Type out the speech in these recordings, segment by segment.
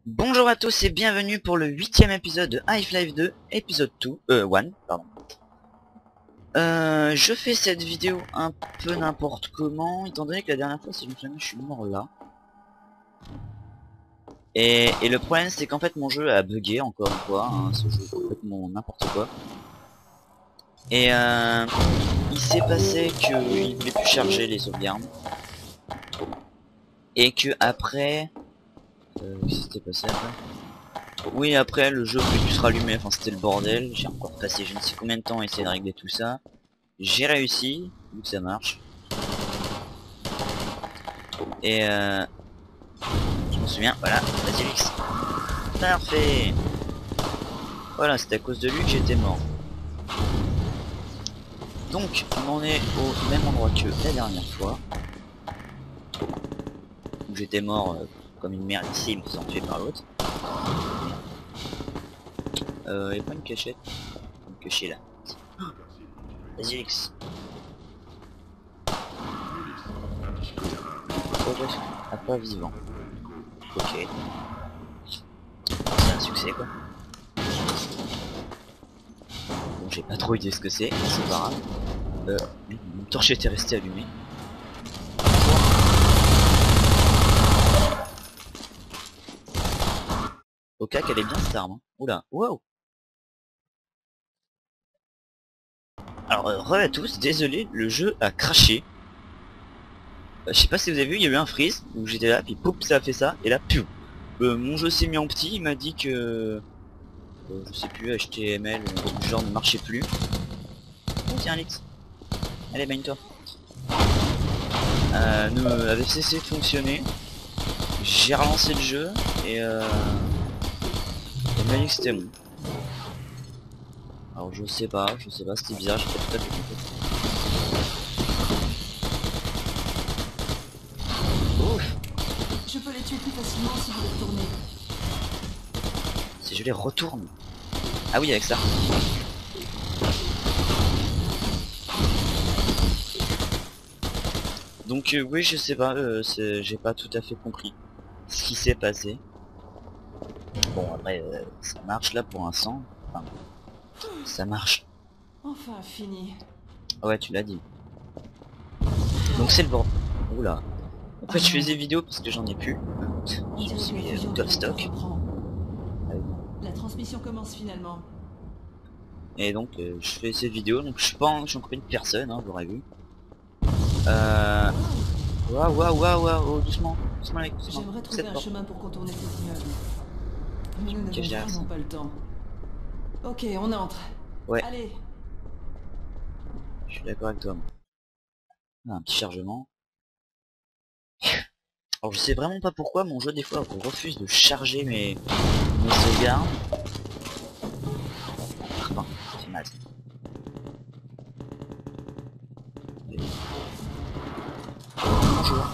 Bonjour à tous et bienvenue pour le 8e épisode de Half-Life 2, épisode 1, pardon. Je fais cette vidéo un peu n'importe comment, étant donné que la dernière fois, si je me souviens, je suis mort là. Et le problème, c'est qu'en fait, mon jeu a bugué, encore une fois, hein, ce jeu est complètement n'importe quoi. Et il s'est passé qu'il voulait plus charger les sauvegardes. Et que après... qu'est-ce qui s'était passé après? Oui, après le jeu voulait plus se rallumer, enfin c'était le bordel. J'ai encore passé je ne sais combien de temps à essayer de régler tout ça. J'ai réussi, vu que ça marche. Et je me souviens, voilà, vas-y Lix. Parfait. Voilà, c'était à cause de lui que j'étais mort. Donc, on en est au même endroit que la dernière fois. Où j'étais mort comme une merde ici, me faisant tuer par l'autre. Y'a pas une cachette? Une cachette là. Vas-y Lix. Progression à pas vivant. Ok. C'est un succès quoi. Bon, j'ai pas trop idée ce que c'est pas grave. Une torche était restée allumée. Au cas qu'elle est bien cette arme. Hein. Oula, wow. Alors, re à tous, désolé, le jeu a craché. Je sais pas si vous avez vu, il y a eu un freeze où j'étais là, puis poup, ça a fait ça, et là, piou. Mon jeu s'est mis en petit, il m'a dit que... je sais plus, HTML, du genre ne marchait plus. Oh tiens Alex, allez baigne-toi. Ne avait cessé de fonctionner. J'ai relancé le jeu, et il m'a dit que c'était bon. Alors je sais pas, c'était bizarre, j'ai pas tout à fait compris. Ouf. Je peux les tuer plus facilement si vous les retournez. Si je les retourne. Ah oui, avec ça. Donc oui, je sais pas, j'ai pas tout à fait compris ce qui s'est passé. Bon après, ça marche là pour l'instant. Enfin, ça marche. Enfin, fini. Ouais, tu l'as dit. Donc c'est le bordel. Oula. En fait, je fais des vidéos parce que j'en ai plus. On Je dirait que la suis fusion out du of réacteur stock. reprend. La transmission commence finalement. Et donc, je fais ces vidéos. Donc, je suis encore une personne, hein, vous l'aurez vu. Waouh, waouh, waouh, waouh, oh, doucement. Doucement, mec, doucement. J'aimerais trouver Cette un porte. chemin pour contourner cet immeuble. Mais Je nous me cache n'avons derrière ça. vraiment pas le temps. Ok, on entre. Ouais, Allez. je suis d'accord avec toi. Moi. Ah, un petit chargement. Alors je sais vraiment pas pourquoi mon jeu des fois refuse de charger mes sauvegardes. Pardon, c'est mal. Bonjour.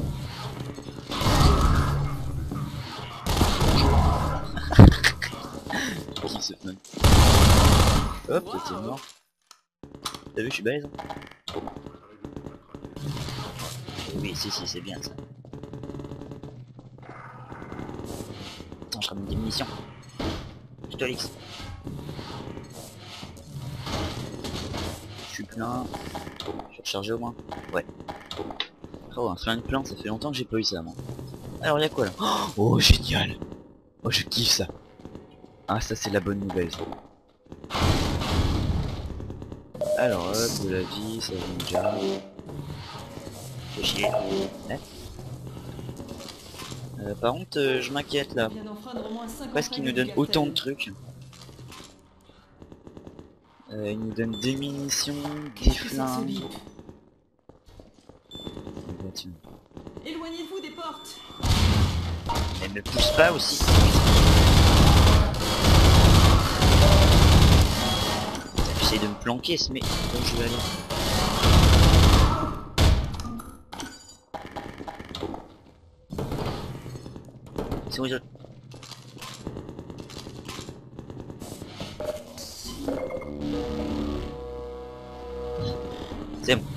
Qui se fun. Hop, t'es mort. T'as vu, je suis balèze. Hein. Oui, si, c'est bien ça. Attends, je ramène des munitions. Je te lisse. Je suis plein. Je suis rechargé au moins. Ouais. Oh, un flingue plein, ça fait longtemps que j'ai pas eu ça, moi. Alors, y'a quoi là? Oh, génial! Oh, je kiffe ça. Ah, ça, c'est la bonne nouvelle. Ça. Alors, hop, de la vie, ça vient déjà. Fais chier. Ouais. Par contre, je m'inquiète là. On vient d'enfreindre au moins 5 Pourquoi est-ce qu'il nous donne autant de trucs? Il nous donne des munitions, des Qu'est-ce que c'est que ce flingues. bip? Bah, tiens. Éloignez-vous des portes. Elle me pousse pas aussi. J'essaie de me planquer, mais où je vais aller? C'est où les autres? C'est bon.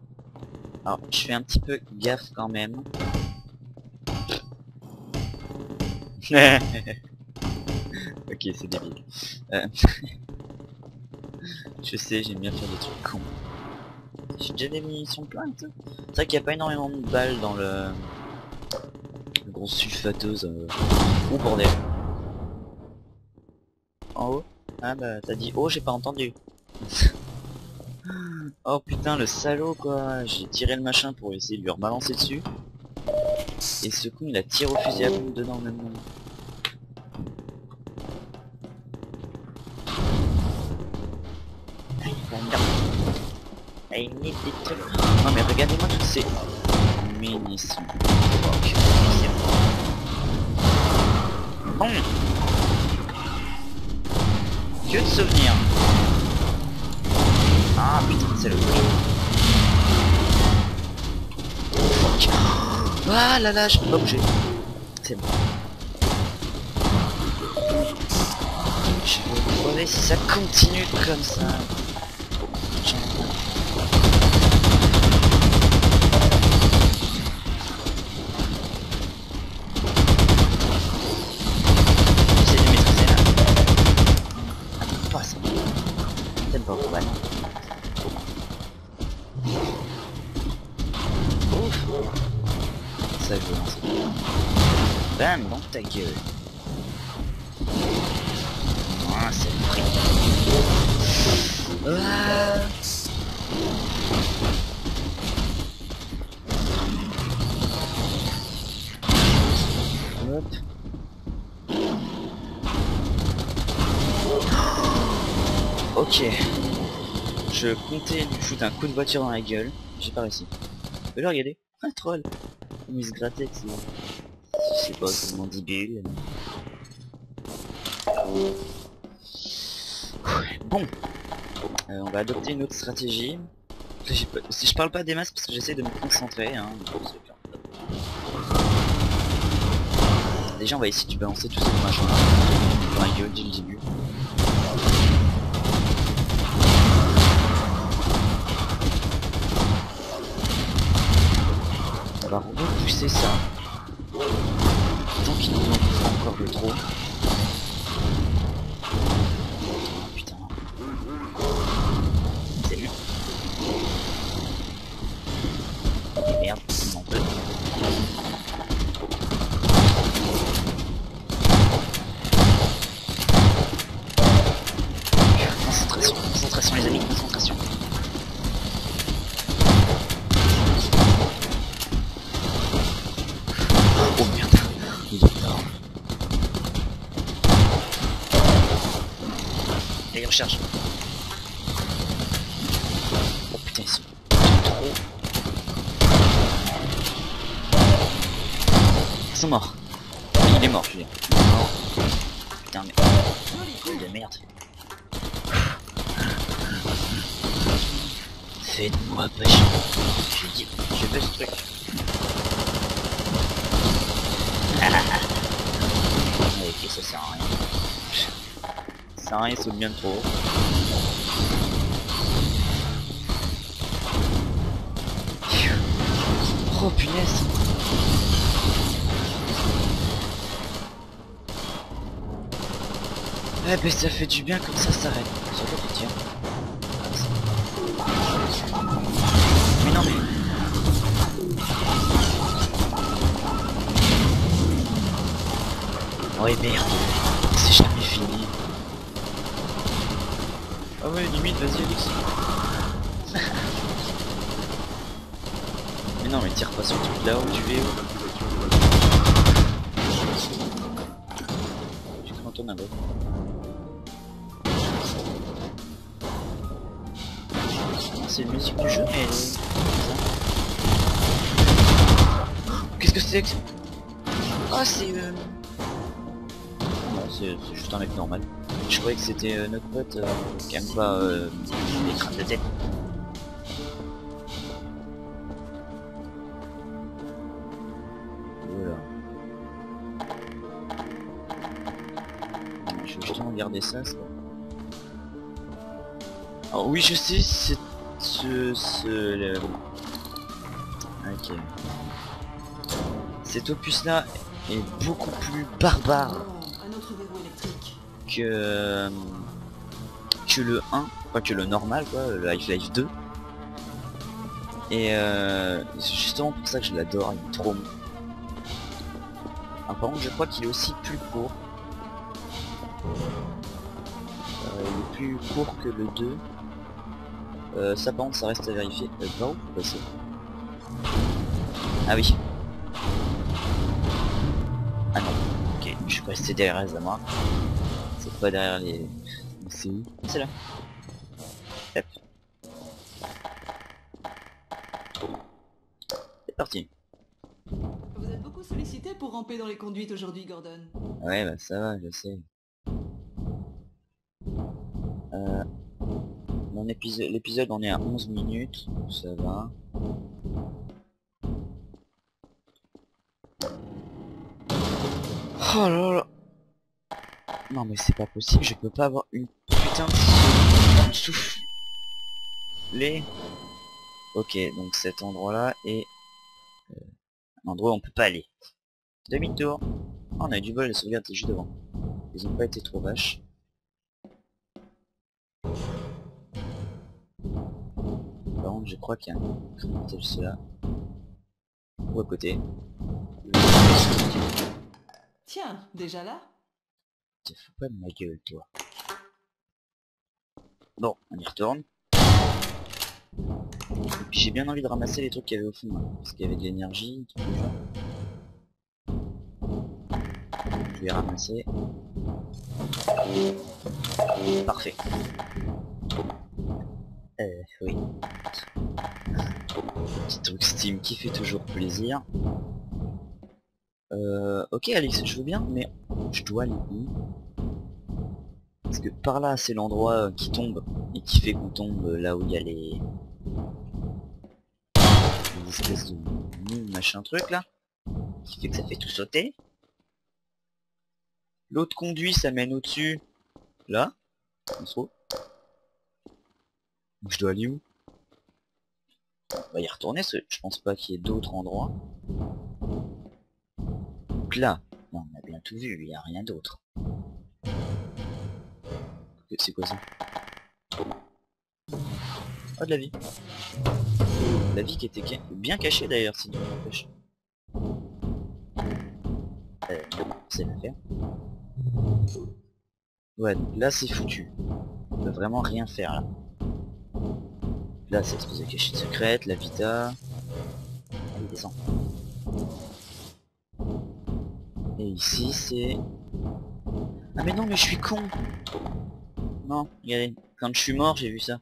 Alors, je fais un petit peu gaffe quand même. Ok, c'est débile. Euh, Je sais, j'aime bien faire des trucs cons. J'ai déjà des munitions plein et tout. C'est vrai qu'il n'y a pas énormément de balles dans le gros sulfateuse. Oh bordel. En haut. Ah bah t'as dit oh, j'ai pas entendu. Oh putain, le salaud quoi. J'ai tiré le machin pour essayer de lui rebalancer dessus. Et ce con il a tiré au fusil à pompe dedans même moment. Il need des trucs. Non mais regardez-moi toutes ces munitions. Ok, c'est bon. Que de souvenirs. Ah putain, c'est le truc. Fuck. Ah là là, je peux pas bouger. C'est bon. Je vais crever si ça continue comme ça. J'essaie de maîtriser là. Ah non, pas ça. C'est pas mal. Ouf. Ça je veux lancer. Bam, dans ta gueule. Ah, c'est le prix. Ah. Hop. Ok. Je comptais lui foutre un coup de voiture dans la gueule. J'ai pas réussi. Mais là, regardez. Un troll. Il se grattait, c'est... Je sais pas, c'est le mandibule. Bon. On va adopter une autre stratégie. Si je parle pas des masses parce que j'essaie de me concentrer. Hein, déjà on va essayer de balancer tout ce machin dans la gueule dès le début. On va repousser ça. Tant qu'il nous en faut encore de trop. Putain. Salut. Et merde, il m'en peut. Concentration, concentration les amis, concentration. Oh merde, il est tard. Et il recharge. Oh putain, ils sont trop. Ils sont morts. Il est mort, je veux dire. Mort. Putain, mais... de merde. Faites-moi pas chier. Je dis, je veux ce truc. Ok, ça sert à rien. Ça sert à rien, il saute bien trop. Oh punaise. Eh ben ça fait du bien comme ça s'arrête. Surtout que tiens. Mais non mais... Oh et merde. C'est jamais fini. Ah ouais limite vas-y Alex. Mais non mais tire pas sur le truc là où tu es. Tu te retournes un peu. C'est une musique du jeu mais... Qu'est-ce que c'est que... Ah c'est... Non c'est juste un mec normal. Je croyais que c'était notre pote qui aime pas les crânes de tête. Voilà. Je vais justement regarder ça. Alors oui je sais, c'est... Ok. Cet opus là est beaucoup plus barbare Oh, un autre verrou électrique. que, que le 1, pas que le normal quoi, le Half-Life 2. Et c'est justement pour ça que je l'adore, il est trop bon. Ah, par contre je crois qu'il est aussi plus court. Il est plus court que le 2. Ça par contre ça reste à vérifier. Par où faut passer? Ah oui. Ah non. Ok, je suis resté derrière les amours. C'est pas derrière les... C'est où? C'est là. Hop. C'est parti. Vous êtes beaucoup sollicité pour ramper dans les conduites aujourd'hui, Gordon. Ouais bah ça va, je sais. L'épisode on est à 11 minutes, ça va. Oh là là. Non mais c'est pas possible, je peux pas avoir une putain de souffle. Ok, donc cet endroit là est un endroit où on peut pas aller. Demi-tour. Oh, on a eu du bol, les sauvegardes étaient juste devant. Ils ont pas été trop vaches. Par contre je crois qu'il y a un criminel juste là. Ou à côté. Tiens, déjà là? Te fous pas de ma gueule toi. Bon, on y retourne. Et puis j'ai bien envie de ramasser les trucs qu'il y avait au fond là. Parce qu'il y avait de l'énergie, tout le genre. Je vais ramasser. Parfait. Oui. Petit truc Steam qui fait toujours plaisir. Ok Alex, je veux bien, mais je dois aller où? Parce que par là c'est l'endroit qui tombe et qui fait qu'on tombe là où il y a les espèces de mine machin truc là, qui fait que ça fait tout sauter. L'autre conduit, ça mène au-dessus, là, on se trouve. Donc je dois aller où? On va y retourner, parce que je pense pas qu'il y ait d'autres endroits. Donc là, non, on a bien tout vu, il n'y a rien d'autre. C'est quoi ça? Ah, de la vie. La vie qui était bien cachée d'ailleurs, si tu m'empêches. Non, c'est l'affaire. Ouais, donc là c'est foutu. On peut vraiment rien faire là. Là c'est espèce de cachette secrète, la vita. Allez, descend. Et ici c'est... Ah mais non mais je suis con. Non, regardez, quand je suis mort j'ai vu ça.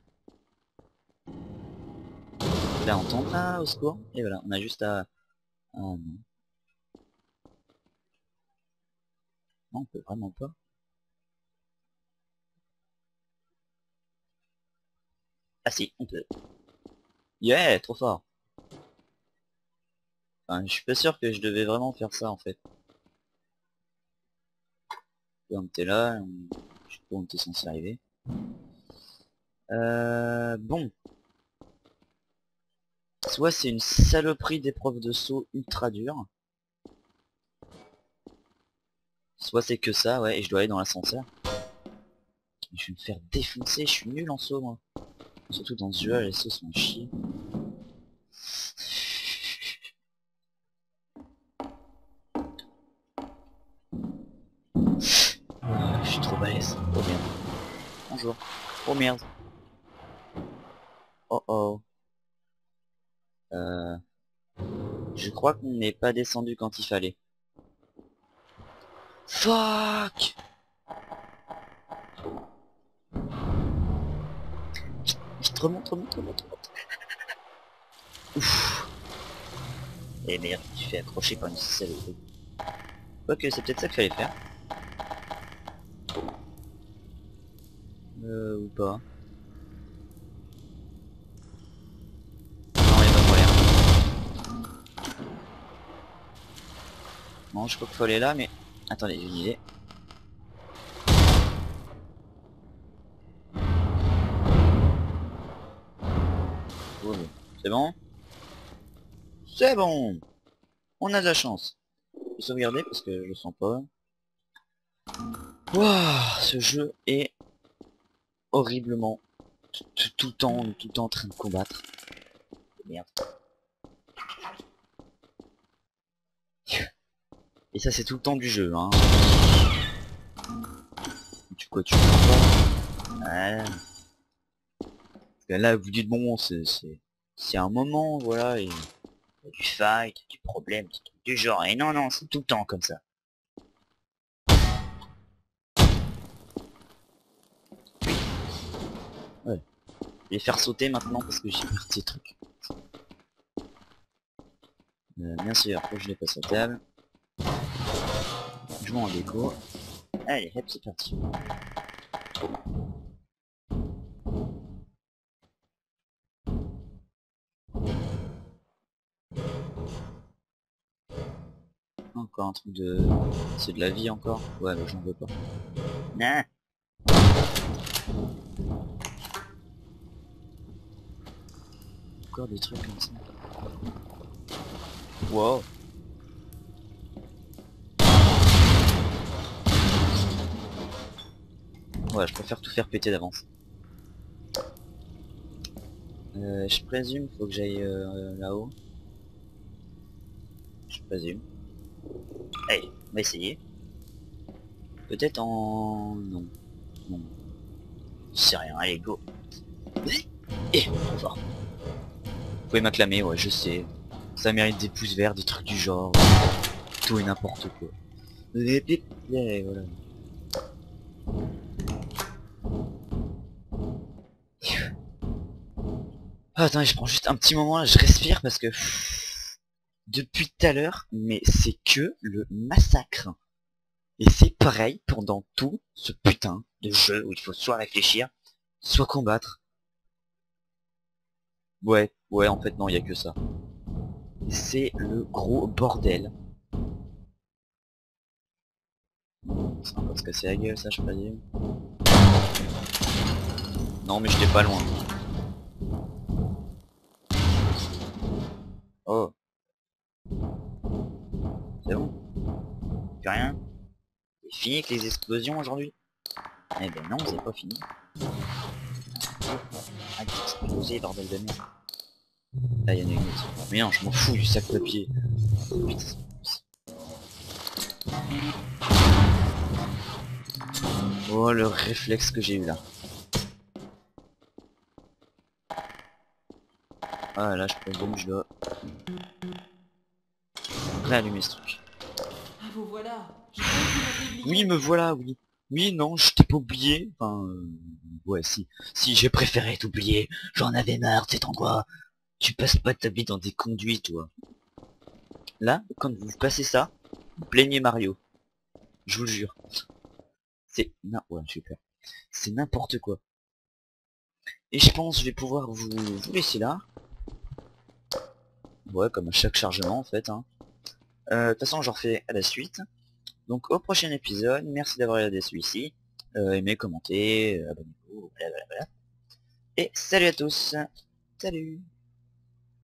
Là on tombe, ah au secours. Et voilà, on a juste à... Ah non. Non, on peut vraiment pas. Ah si, on peut. Yeah, trop fort. Enfin, je suis pas sûr que je devais vraiment faire ça en fait. On était là, je sais pas où on était censé arriver. Bon. Soit c'est une saloperie d'épreuve de saut ultra dure. Soit c'est que ça, ouais, et je dois aller dans l'ascenseur. Je vais me faire défoncer, je suis nul en saut moi. Surtout dans ce jeu, les sauts sont chiés. Je suis trop balèze. Oh merde. Bonjour. Oh merde. Oh oh. Je crois qu'on n'est pas descendu quand il fallait. Fuck. Vite, remonte, remonte, remonte, remonte. Ouf. Et merde, je suis accroché par une saloperie. Quoique, c'est peut-être ça qu'il fallait faire. Ou pas. Non, il y a pas moyen. Non, je crois qu'il faut aller là, mais... Attendez, j'ai une idée. Oh, c'est bon? C'est bon. On a de la chance. Je vais sauvegarder parce que je le sens pas. Waouh, ce jeu est horriblement tout le temps en train de combattre. Merde. Et ça c'est tout le temps du jeu, hein. Tu comprends pas. Ouais. Parce que là vous dites bon c'est un moment, voilà, et il y a du fight, du problème, du genre. Et non, c'est tout le temps comme ça. Ouais. Je vais faire sauter maintenant parce que j'ai perdu ces trucs. Bien sûr, faut que je les passe à table. Je m'en déco. Allez, hop, c'est parti. Encore un truc de... C'est de la vie encore? Ouais, bah j'en veux pas. Nah. Encore des trucs comme ça. Wow. Ouais, je préfère tout faire péter d'avance. Je présume, faut que j'aille là-haut. Je présume. Allez, on va essayer. Peut-être en... Non. Non. C'est rien, allez, go. Et on va. Vous pouvez m'acclamer, ouais, je sais. Ça mérite des pouces verts, des trucs du genre. Tout et n'importe quoi. Et voilà. Ah, attends, je prends juste un petit moment là, je respire parce que... Depuis tout à l'heure, mais c'est que le massacre. Et c'est pareil pendant tout ce putain de jeu où il faut soit réfléchir, soit combattre. Ouais, en fait non, il y a que ça. C'est le gros bordel. C'est encore se casser la gueule, ça, je présume. Non, mais j'étais pas loin. Oh. C'est bon? Plus rien? C'est fini avec les explosions aujourd'hui? Eh ben non, c'est pas fini. Ah, explosé, bordel de merde. Là, il y en a une autre. Mais non, je m'en fous du sac papier. Putain. Oh, le réflexe que j'ai eu là. Ah, là, je présume que je dois réallumer ce truc. Ah, vous voilà. Je croyais que vous m'aviez oublié. Oui, me voilà, oui. Oui, non, je t'ai pas oublié. Enfin, ouais, si. Si, j'ai préféré t'oublier. J'en avais marre de cet endroit. Tu passes pas ta vie dans des conduits, toi. Là, quand vous passez ça, vous plaignez Mario. Je vous le jure. C'est... Non, ouais, j'ai peur. C'est n'importe quoi. Et je pense que je vais pouvoir vous laisser là. Ouais, comme à chaque chargement, en fait, hein. De toute façon, j'en refais à la suite. Donc, au prochain épisode. Merci d'avoir regardé celui-ci. Aimez, commentez, abonnez-vous, blablabla. Et salut à tous. Salut.